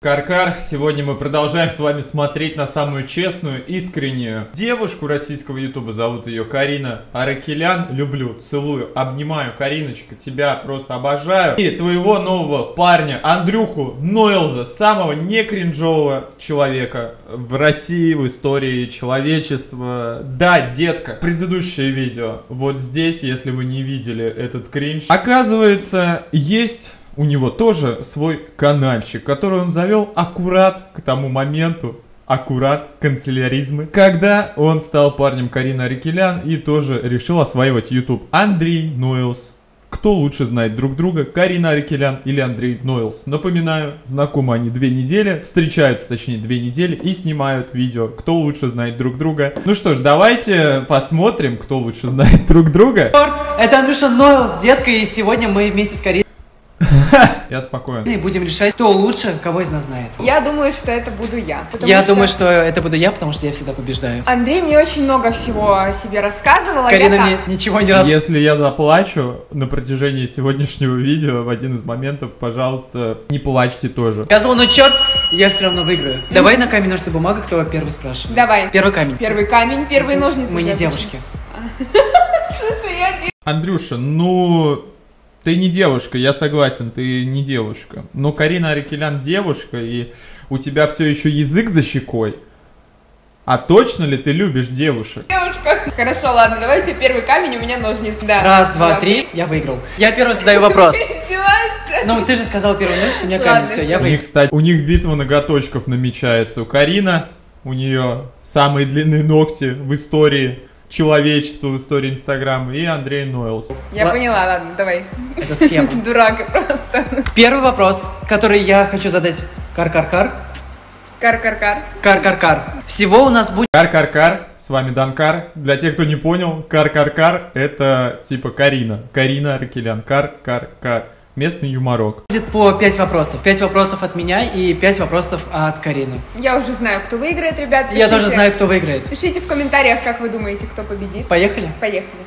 Каркар, сегодня мы продолжаем с вами смотреть на самую честную, искреннюю девушку российского ютуба. Зовут ее Карина Аракелян. Люблю, целую, обнимаю, Кариночка, тебя просто обожаю. И твоего нового парня Андрюху Нойлза, самого не кринжового человека в России, в истории человечества. Да, детка, предыдущее видео, вот здесь, если вы не видели этот кринж, оказывается, есть... У него тоже свой канальчик, который он завел аккурат к тому моменту, аккурат канцеляризмы, когда он стал парнем Карины Аракелян и тоже решил осваивать YouTube. Андрей Нойлз. Кто лучше знает друг друга, Карина Аракелян или Андрей Нойлз? Напоминаю, знакомы они 2 недели, встречаются точнее 2 недели и снимают видео, кто лучше знает друг друга. Ну что ж, давайте посмотрим, кто лучше знает друг друга. Это Андрюша Нойлз, детка, и сегодня мы вместе с Кариной Я спокоен. и будем решать, кто лучше, кого из нас знает. Я думаю, что это буду я. Я думаю, что это буду я, потому что я всегда побеждаю. Андрей мне очень много всего о себе рассказывала. Карина мне ничего не рассказывала. Если я заплачу на протяжении сегодняшнего видео в один из моментов, пожалуйста, не плачьте тоже. Сказал, ну черт, я все равно выиграю. Давай на камень, ножницы, бумага, кто первый спрашивает. Давай. Первый камень. Первый камень, первые ножницы. Мы не девушки. Андрюша, ну... Ты не девушка, я согласен, ты не девушка. Но Карина Аракелян девушка, и у тебя все еще язык за щекой. А точно ли ты любишь девушек? Девушка. Хорошо, ладно, давайте первый камень, у меня ножницы. Да. Раз, два, три, я выиграл. Я первый задаю вопрос. Ты издеваешься? Ну, ты же сказал первый ножницы, у меня камень, Ладно, все, я У выиграл. них, кстати, у них битва ноготочков намечается. У Карина, у нее самые длинные ногти в истории человечества, в истории Инстаграма, и Андрей Нойлз. Я поняла, ладно, давай. Это схема. Дурак просто. Первый вопрос, который я хочу задать. Кар-кар-кар. Кар-кар-кар. Кар-кар-кар. Всего у нас будет... Кар-кар-кар, с вами Данкар. Для тех, кто не понял, кар-кар-кар это типа Карина. Карина Аракелян. Кар-кар-кар. Местный юморок. Будет по 5 вопросов. 5 вопросов от меня и 5 вопросов от Карины. Я уже знаю, кто выиграет, ребят. Я тоже знаю, кто выиграет. Пишите в комментариях, как вы думаете, кто победит. Поехали? Поехали.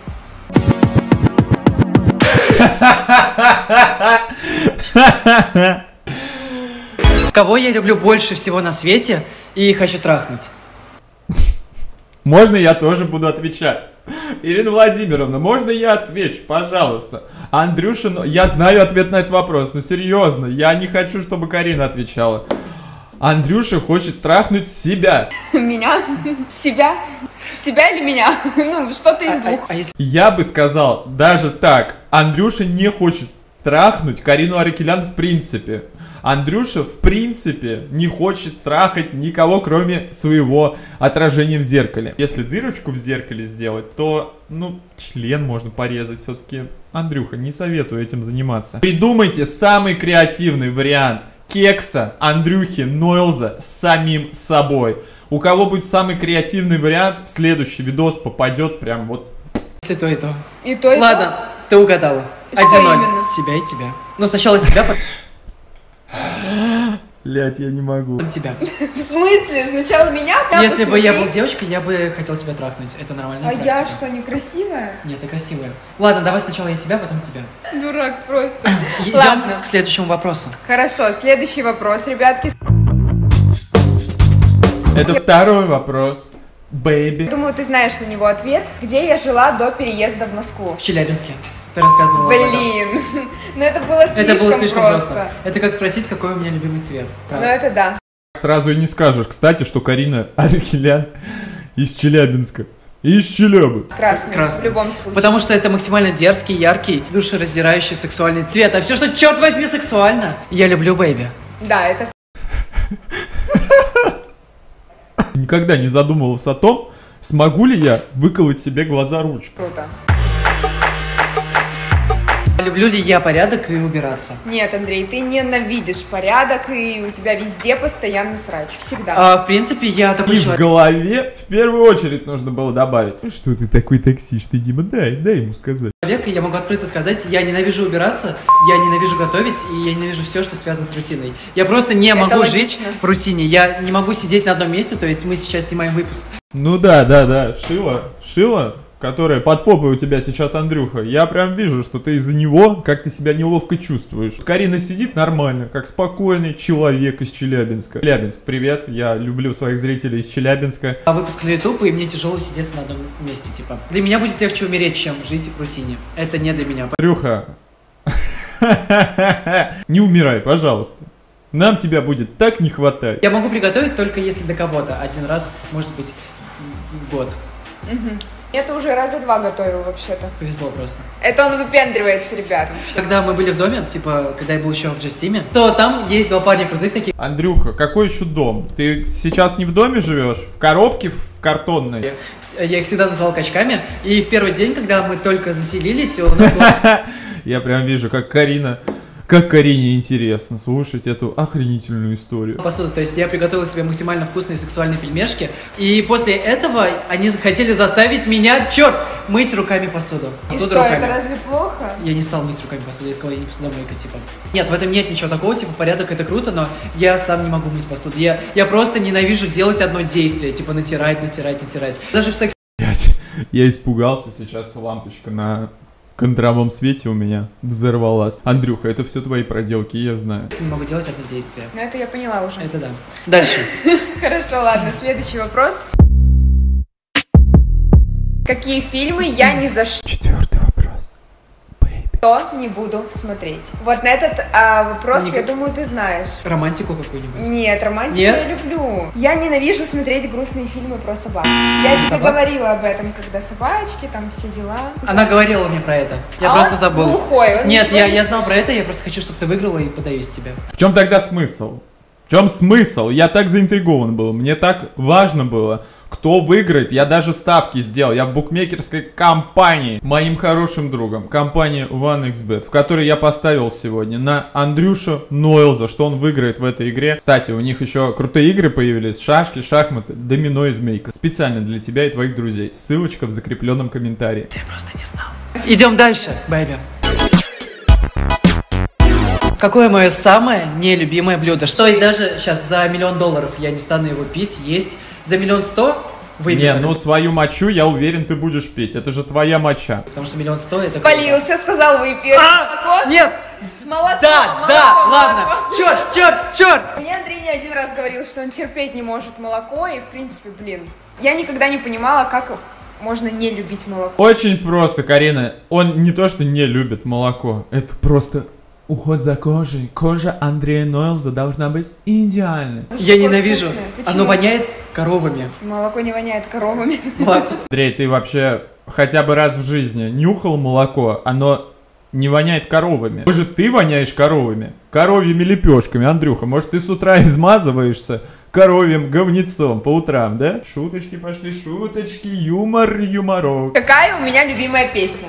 Кого я люблю больше всего на свете и хочу трахнуть? Можно я тоже буду отвечать? Ирина Владимировна, можно я отвечу, пожалуйста? Андрюша, я знаю ответ на этот вопрос, но серьезно, я не хочу, чтобы Карина отвечала. Андрюша хочет трахнуть себя. Меня? Себя? Себя или меня? Ну, что-то из двух. Я бы сказал даже так, Андрюша не хочет трахнуть Карину Аракелян в принципе. Андрюша в принципе не хочет трахать никого, кроме своего отражения в зеркале. Если дырочку в зеркале сделать, то, ну, член можно порезать. Все-таки, Андрюха, не советую этим заниматься. Придумайте самый креативный вариант кекса Андрюхи Нойлза с самим собой. У кого будет самый креативный вариант, в следующий видос попадет прям вот. Если то и то. И то, и то? Ладно, ты угадала. Что 1-0. именно? Себя и тебя. Ну, сначала себя, Блять, я не могу. потом тебя. В смысле? Сначала меня? Если бы я был девочкой, я бы хотел себя трахнуть. Это нормально. А я что, некрасивая? Нет, ты красивая. Ладно, давай сначала я себя, потом тебя. Дурак просто. Идем Ладно. к следующему вопросу. Хорошо, следующий вопрос, ребятки. Это второй вопрос. Бэйби. Думаю, ты знаешь на него ответ. Где я жила до переезда в Москву? В Челябинске. Ты рассказывала. Блин, ну это было слишком, Это было слишком просто. просто. Это как спросить, какой у меня любимый цвет. Ну Правда? это да. Сразу и не скажешь, кстати, что Карина Аракелян из Челябинска. Из Челябы. Красный, Красный. в любом случае. Потому что это максимально дерзкий, яркий, душераздирающий сексуальный цвет. А все, что, черт возьми, сексуально, я люблю бэйби. Да, это... Никогда не задумывался о том, смогу ли я выколоть себе глаза ручкой. круто. Люблю ли я порядок и убираться? Нет, Андрей, ты ненавидишь порядок, и у тебя везде постоянно срач. Всегда. В принципе, я такой И в человек. голове в первую очередь нужно было добавить. Ну что ты такой токсичный, Дима, дай ему сказать. И я могу открыто сказать, я ненавижу убираться, я ненавижу готовить, и я ненавижу все, что связано с рутиной. Я просто не могу жить логично. в рутине, я не могу сидеть на одном месте, то есть мы сейчас снимаем выпуск. Ну да, шила которая под попой у тебя сейчас, Андрюха, я прям вижу, что ты из-за него, как ты себя неловко чувствуешь. Карина сидит нормально, как спокойный человек из Челябинска. Челябинск, привет, я люблю своих зрителей из Челябинска. Выпуск на YouTube, и мне тяжело сидеться на одном месте, типа. Для меня будет легче умереть, чем жить в рутине. Это не для меня. Андрюха, не умирай, пожалуйста. Нам тебя будет так не хватать. Я могу приготовить только если для кого-то. Один раз, может быть, в год. Это уже раза 2 готовил вообще-то. Повезло просто. Это он выпендривается, ребят, вообще. Когда мы были в доме, типа, когда я был еще в Джастиме, то там есть 2 парня крутых таких. Андрюха, какой еще дом? Ты сейчас не в доме живешь? В коробке, в картонной? Я их всегда называл качками. И в первый день, когда мы только заселились, у нас была... Я прям вижу, как Карине интересно слушать эту охренительную историю. Посуда, то есть я приготовил себе максимально вкусные сексуальные пельмешки, и после этого они хотели заставить меня, черт, мыть руками посуду. И Посуду что, руками. это разве плохо? Я не стал мыть руками посуду, я сказал, я не посудомойка, типа. Нет, в этом нет ничего такого, типа, порядок это круто, но я сам не могу мыть посуду. Я просто ненавижу делать одно действие, типа натирать. Даже в сексе. Я испугался, сейчас лампочка на контровом свете у меня взорвалась. Андрюха, это все твои проделки, я знаю. Не могу делать одно действие. Ну это я поняла уже. Это да. Дальше. Хорошо, ладно, следующий вопрос. Какие фильмы я ни за что 4-й вопрос. не буду смотреть? Вот на этот вопрос, я думаю, ты знаешь. Романтику какую-нибудь? Нет, романтику Нет? я люблю. Я ненавижу смотреть грустные фильмы про собак. Я тебе говорила об этом, когда собачки, там все дела. Она говорила мне про это. Я просто он забыл. глухой, он Нет, ничего не я знал про слышит. это, я просто хочу, чтобы ты выиграла и подаюсь тебе. В чем тогда смысл? В чем смысл? Я так заинтригован был. Мне так важно было, кто выиграет. Я даже ставки сделал. Я в букмекерской компании, моим хорошим другом, компания OneXBet, в которой я поставил сегодня на Андрюшу Нойлза, что он выиграет в этой игре. Кстати, у них еще крутые игры появились. Шашки, шахматы, домино и змейка. Специально для тебя и твоих друзей. Ссылочка в закрепленном комментарии. Я просто не знал. Идем дальше, бэйби. Какое мое самое нелюбимое блюдо? То есть даже сейчас за $1 000 000 я не стану его пить, есть. За 1 100 000 выпить. Не, ну свою мочу, я уверен, ты будешь пить. Это же твоя моча. Потому что 1 100 000 это... Спалился, сказал, выпей. Молоко? Нет! С молоком. Да, молоко, да, молоко. ладно. Черт! Мне Андрей не один раз говорил, что он терпеть не может молоко, и в принципе, я никогда не понимала, как можно не любить молоко. Очень просто, Карина. Он не то, что не любит молоко. Это просто уход за кожей. Кожа Андрея Нойлза должна быть идеальной. Я ненавижу. Почему? Оно воняет коровами. Молоко не воняет коровами. Ладно. Андрей, ты вообще хотя бы раз в жизни нюхал молоко? Оно не воняет коровами. Может, ты воняешь коровами? Коровьими лепешками, Андрюха. Может, ты с утра измазываешься коровьим говнецом по утрам, да? Шуточки пошли, шуточки, юморок. Какая у меня любимая песня?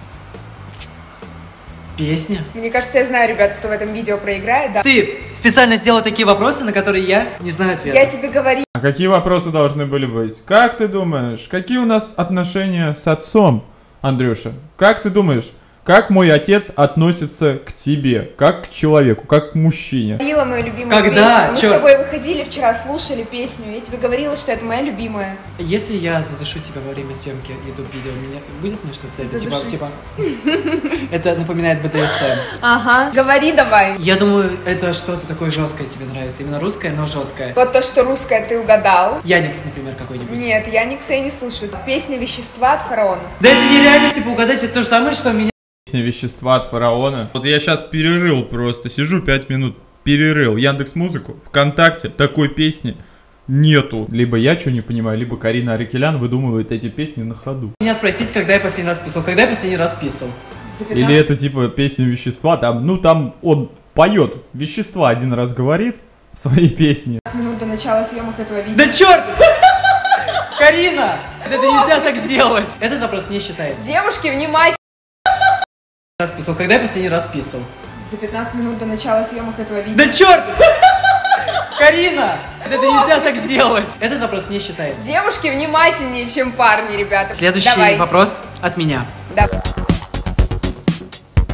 Песня? Мне кажется, я знаю, ребят, кто в этом видео проиграет, да? Ты специально сделала такие вопросы, на которые я не знаю ответа. Я тебе говорила. А какие вопросы должны были быть? Как ты думаешь, какие у нас отношения с отцом, Андрюша? Как ты думаешь, как мой отец относится к тебе, как к человеку, как к мужчине? Говорила мою любимую Когда? песню. Мы Чё? с тобой выходили вчера, слушали песню. Я тебе говорила, что это моя любимая. Если я задушу тебя во время съемки YouTube-видео, будет мне что-то за это? Задуши. Типа, это напоминает BDSM. Ага. Говори давай. Я думаю, это что-то такое жесткое тебе нравится. Именно русское, но жесткое. Вот то, что русское, ты угадал. Яникс, например, какой-нибудь. Нет, Яникса я не слушаю. Песня «Вещества» от Фараона. Да это нереально, типа, угадать, это то же самое, что меня... Песня «Вещества» от Фараона. Вот я сейчас перерыл просто, сижу 5 минут, перерыл Яндекс.Музыку, ВКонтакте, такой песни нету. Либо я что не понимаю, либо Карина Аракелян выдумывает эти песни на ходу. Меня спросить, когда я последний раз писал. Когда я последний раз писал? За 15 Или это типа песня «Вещества», там, ну там он поет «Вещества» один раз говорит в своей песне. минут до начала съемок этого видео. Да черт! Карина! Это нельзя так делать! Этот вопрос не считается. Девушки, внимательно! Раз писал. Когда я последний раз писал? За 15 минут до начала съемок этого видео. Да черт! Карина! Это нельзя так делать! Этот вопрос не считается. Девушки внимательнее, чем парни, ребята. Следующий Давай. вопрос от меня. Да.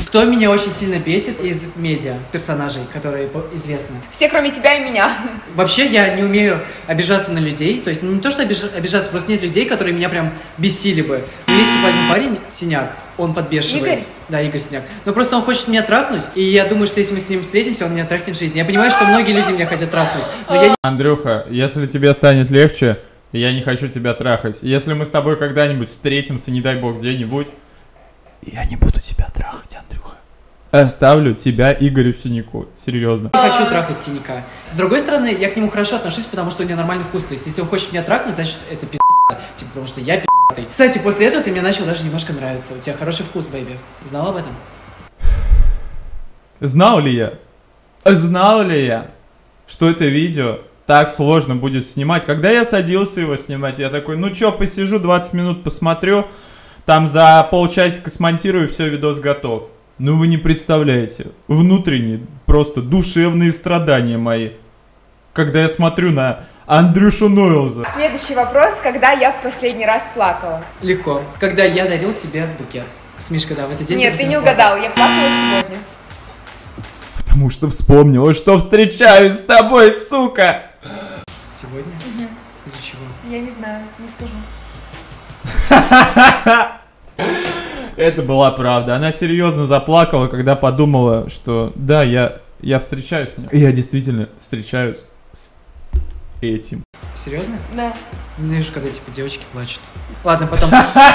Кто меня очень сильно бесит из медиа персонажей, которые известны? Все, кроме тебя и меня. Вообще я не умею обижаться на людей, то есть не то, что обижаться, просто нет людей, которые меня прям бесили бы. Но есть типа один парень, Синяк, он подбешивает. Игорь? Да, Игорь Синяк. Но просто он хочет меня трахнуть, и я думаю, что если мы с ним встретимся, он меня трахнет в жизни. Я понимаю, что многие люди меня хотят трахнуть, но я не... Андрюха, если тебе станет легче, я не хочу тебя трахать. Если мы с тобой когда-нибудь встретимся, не дай бог, где-нибудь, я не буду тебя трахать, Андрюха. Оставлю тебя Игорю Синяку. Серьезно. не хочу трахать Синяка. С другой стороны, я к нему хорошо отношусь, потому что у него нормальный вкус. То есть, если он хочет меня трахнуть, значит, это пи***. Типа, потому что я пи***ый. Кстати, после этого ты мне начал даже немножко нравиться. У тебя хороший вкус, бэйби. Знал об этом? Знал ли я, что это видео так сложно будет снимать? Когда я садился его снимать, я такой, ну чё, посижу 20 минут, посмотрю, там за полчасика смонтирую, все, видос готов. Ну вы не представляете, внутренние, просто душевные страдания мои, когда я смотрю на Андрюшу Нойлза. Следующий вопрос, когда я в последний раз плакала? Легко. Когда я дарил тебе букет. Смешка, да, в этот день... Нет, ты не плакала. угадал, я плакала сегодня. Потому что вспомнила, что встречаюсь с тобой, сука! Сегодня? Из-за чего? Я не знаю, не скажу. Это была правда. Она серьезно заплакала, когда подумала, что да, я встречаюсь с ним. И я действительно встречаюсь с этим. Серьезно? Да. Ненавижу, когда типа девочки плачут. Ладно, потом...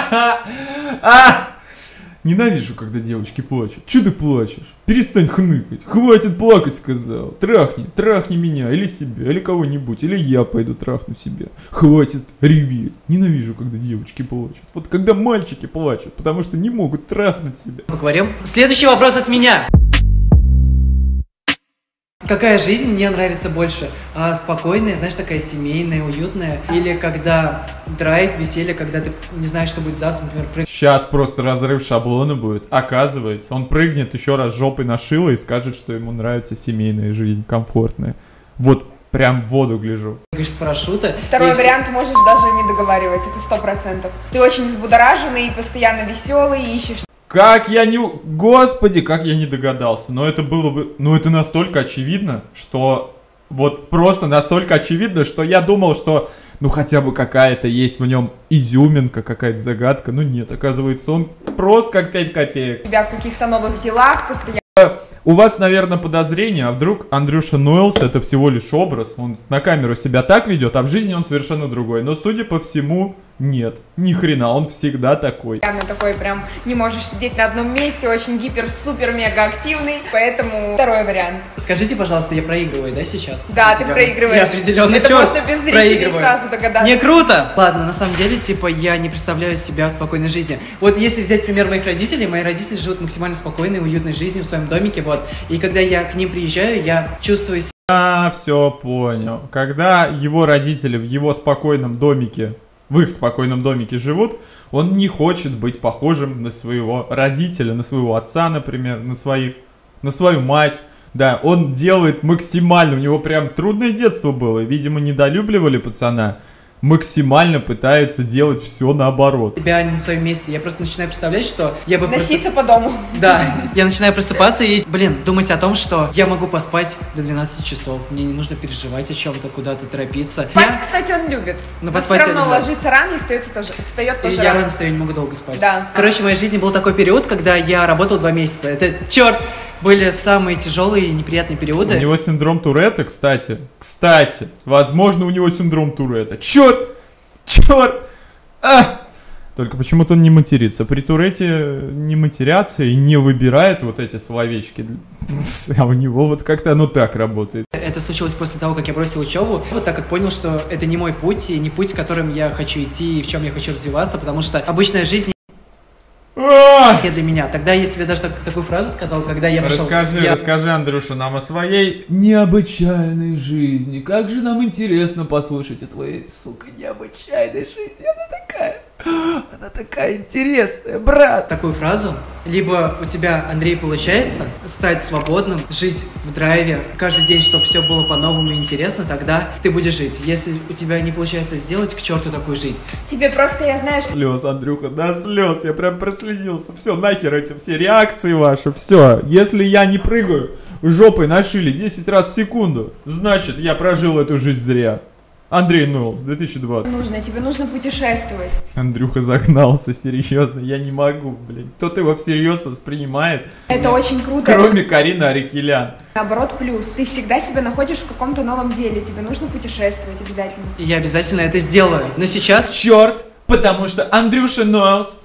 Ненавижу, когда девочки плачут. Че ты плачешь? Перестань хныкать. Хватит плакать, сказал. Трахни меня, или себя, или кого-нибудь. Или я пойду трахну себя. Хватит реветь. Ненавижу, когда девочки плачут. Вот когда мальчики плачут, потому что не могут трахнуть себя. Поговорим. Следующий вопрос от меня. Какая жизнь мне нравится больше? Спокойная, знаешь, такая семейная, уютная? Или когда драйв, веселье, когда ты не знаешь, что будет завтра, например, Сейчас просто разрыв шаблона будет. Оказывается, он прыгнет еще раз жопой на шило и скажет, что ему нравится семейная жизнь, комфортная. Вот прям в воду гляжу. прыгаешь с парашюта. Второй и всё- вариант можешь даже не договаривать, это 100%. Ты очень взбудораженный, постоянно веселый, ищешь... Как я не... Господи, как я не догадался. Но это было бы... Ну, это настолько очевидно, что... Вот просто настолько очевидно, что я думал, что... Ну, хотя бы какая-то есть в нем изюминка, какая-то загадка. Ну, нет, оказывается, он просто как 5 копеек. Тебя в каких-то новых делах постоянно... У вас, наверное, подозрение, а вдруг Андрюша Нойлс это всего лишь образ, он на камеру себя так ведет, а в жизни он совершенно другой. Но, судя по всему, нет, ни хрена, он всегда такой. Такой прям не можешь сидеть на одном месте, очень гипер-супер-мега активный, поэтому второй вариант. Скажите, пожалуйста, я проигрываю, да, сейчас? Да, ты проигрываешь. Я определенно, Это чёрт, можно без зрителей проигрываю. сразу догадаться. Не круто! Ладно, на самом деле, типа, я не представляю себя в спокойной жизни. Вот если взять пример мои родители живут максимально спокойной, уютной жизнью в своем домике, вот. И когда я к ним приезжаю, я чувствую себя... Все понял. Когда его родители в его спокойном домике, в их спокойном домике живут, он не хочет быть похожим на своего родителя, на своего отца, например, на свою мать. Да, он делает максимально, у него прям трудное детство было, видимо, недолюбливали пацана. Максимально пытается делать все наоборот. себя не на своем месте. Я просто начинаю представлять, что я бы... Носиться по дому. Да, я начинаю просыпаться и, думать о том, что я могу поспать до 12 часов. Мне не нужно переживать о чем-то, куда-то торопиться. Спать, кстати, он любит. Но Но поспать все равно он любит. ложится рано и встает тоже Я рано. рано встаю, не могу долго спать. Да. Короче, в моей жизни был такой период, когда я работал 2 месяца. Это, черт, были самые тяжелые и неприятные периоды. У него синдром Туретта, кстати. Кстати, возможно, у него синдром Туретта. Черт! Только почему-то он не матерится. При Туретте не матерятся и не выбирает вот эти словечки. А у него вот как-то оно так работает. Это случилось после того, как я бросил учебу. Вот так как понял, что это не мой путь и не путь, которым я хочу идти и в чем я хочу развиваться, потому что обычная жизнь не для меня. Тогда я тебе даже такую фразу сказал, когда я пошел... Расскажи, Андрюша, нам о своей необычайной жизни. Как же нам интересно послушать о твоей, сука, необычайной жизни. Она такая Она такая интересная, брат. Такую фразу. Либо у тебя, Андрей, получается стать свободным, жить в драйве каждый день, чтобы все было по-новому и интересно, тогда ты будешь жить. Если у тебя не получается сделать, к черту такую жизнь. Тебе просто, я знаю, что... Слез, Андрюха, да слез, я прям проследился. Все, нахер эти все реакции ваши, все. Если я не прыгаю жопой на шиле 10 раз в секунду, значит, я прожил эту жизнь зря. Андрей Нойлс, 2020. Тебе нужно путешествовать. Андрюха загнался, серьезно, я не могу, блин. Кто-то его всерьез воспринимает. Это очень круто. Кроме Карины Аракелян. Наоборот, плюс. Ты всегда себя находишь в каком-то новом деле. Тебе нужно путешествовать обязательно. И я обязательно это сделаю. Но сейчас... Черт, потому что Андрюша Нойлс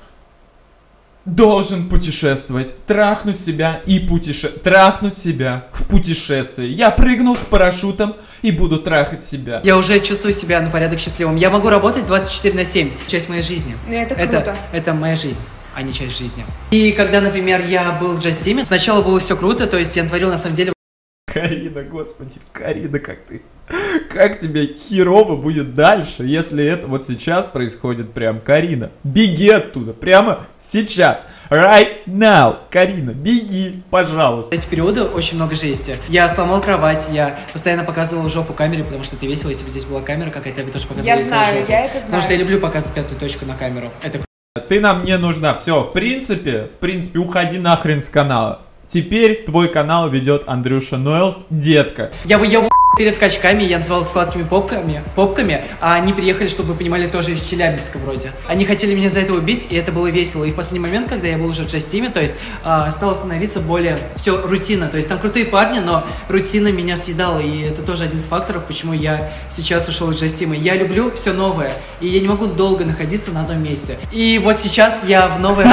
должен путешествовать, трахнуть себя трахнуть себя в путешествии. Я прыгнул с парашютом и буду трахать себя. Я уже чувствую себя на порядок счастливым. Я могу работать 24/7. Часть моей жизни. Ну это круто. Это моя жизнь, а не часть жизни. И когда, например, я был в Just Team, сначала было все круто, то есть я творил на самом деле... Карина, господи, Карина, как тебе херово будет дальше, если это вот сейчас происходит прям, Карина? Беги оттуда, прямо сейчас, right now, Карина, беги, пожалуйста. В эти периоды очень много жести. Я сломал кровать, я постоянно показывал жопу камере, потому что это весело, если бы здесь была камера какая-то, я бы тоже показывала Я знаю, жопу. я это знаю. Потому что я люблю показывать пятую точку на камеру. Это Ты нам не нужна, все, в принципе, уходи нахрен с канала. Теперь твой канал ведет Андрюша Нойлс, детка. Я выебал перед качками, я называл их сладкими попками, а они приехали, чтобы вы понимали, тоже из Челябинска вроде. Они хотели меня за это убить, и это было весело. И в последний момент, когда я был уже в Just Team, то есть стало становиться более все рутинно. То есть там крутые парни, но рутина меня съедала, и это тоже один из факторов, почему я сейчас ушел из Just Team. Я люблю все новое, и я не могу долго находиться на одном месте. И вот сейчас я в новое...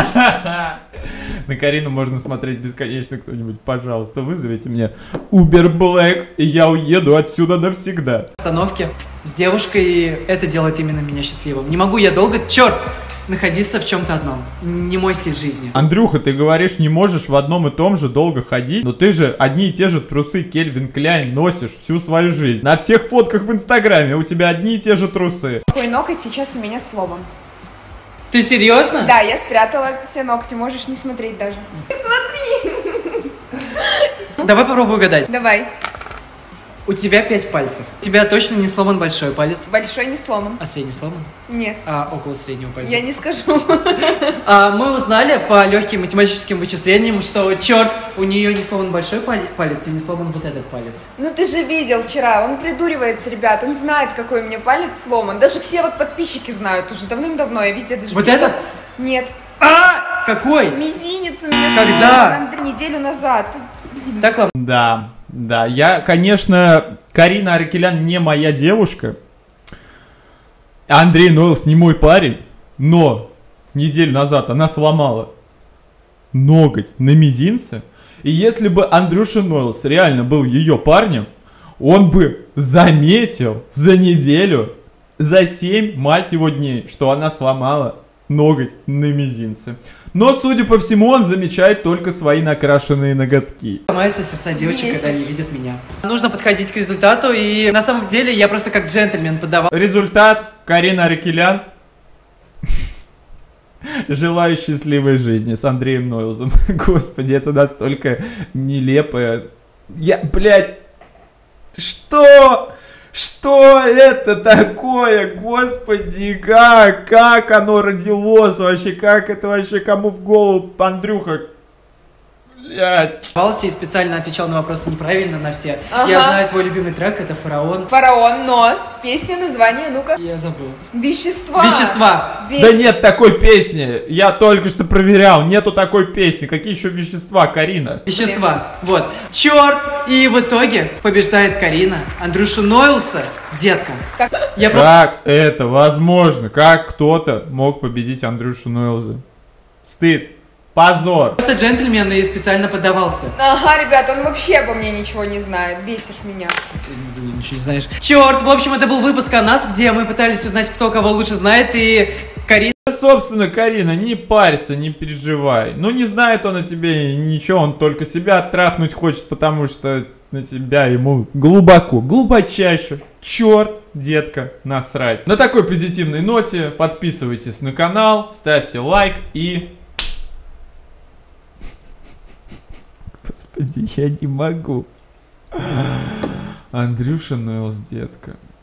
На Карину можно смотреть бесконечно, кто-нибудь, пожалуйста, вызовите мне Uber Black, и я уеду отсюда навсегда. Остановке с девушкой, и это делает именно меня счастливым. Не могу я долго, черт, находиться в чем-то одном. Не мой стиль жизни. Андрюха, ты говоришь, не можешь в одном и том же долго ходить, но ты же одни и те же трусы Кельвин Кляйн носишь всю свою жизнь. На всех фотках в Инстаграме у тебя одни и те же трусы. Такой ноготь сейчас у меня сломан. Ты серьезно? Да, я спрятала все ногти, можешь не смотреть даже. Давай попробуй угадать. Давай. У тебя 5 пальцев. У тебя точно не сломан большой палец. Большой не сломан. А средний сломан? Нет. А около среднего пальца? Я не скажу. Мы узнали по легким математическим вычислениям, что, черт, у нее не сломан большой палец и не сломан вот этот палец. Ну ты же видел вчера, он придуривается, ребят, он знает, какой у меня палец сломан. Даже все вот подписчики знают уже давным-давно, я везде даже... Вот этот? Нет. Какой? Мизинец у меня Когда? сломан неделю назад. Так, ладно. Да, я, конечно, Карина Аракелян не моя девушка, Андрей Нойлс не мой парень, но неделю назад она сломала ноготь на мизинце, и если бы Андрюша Нойлс реально был ее парнем, он бы заметил за неделю, за 7, мать его, дней, что она сломала ноготь на мизинце. Но, судя по всему, он замечает только свои накрашенные ноготки. Ломаются сердца девочек, когда они видят меня. Нужно подходить к результату, и на самом деле я просто как джентльмен подавал. Результат: Карина Аракелян. Желаю счастливой жизни с Андреем Нойлзом. Господи, это настолько нелепое. Блядь, что? Что это такое, господи, как оно родилось вообще, как это вообще, кому в голову, Андрюха, блядь. И специально отвечал на вопросы неправильно, на все. Ага. Я знаю твой любимый трек, это «Фараон». Фараон, но песня, название, ну-ка. Я забыл. Вещества. Да нет такой песни, я только что проверял, нету такой песни, какие еще вещества, Карина? Вещества, вот. Черт! И в итоге побеждает Карина, Андрюшу Нойлса, детка. Как это возможно? Как кто-то мог победить Андрюшу Нойлза? Стыд. Позор. Просто джентльмен и специально поддавался. Ага, ребят, он вообще обо мне ничего не знает. Бесишь меня. Ты ничего не знаешь. Черт, в общем, это был выпуск о нас, где мы пытались узнать, кто кого лучше знает, и Карина... Собственно, Карина, не парься, не переживай. Ну, не знает он о тебе ничего, он только себя трахнуть хочет, потому что на тебя ему глубоко, глубочайше, черт, детка, насрать. На такой позитивной ноте подписывайтесь на канал, ставьте лайк и... Господи, я не могу. Андрюша Нелс, детка.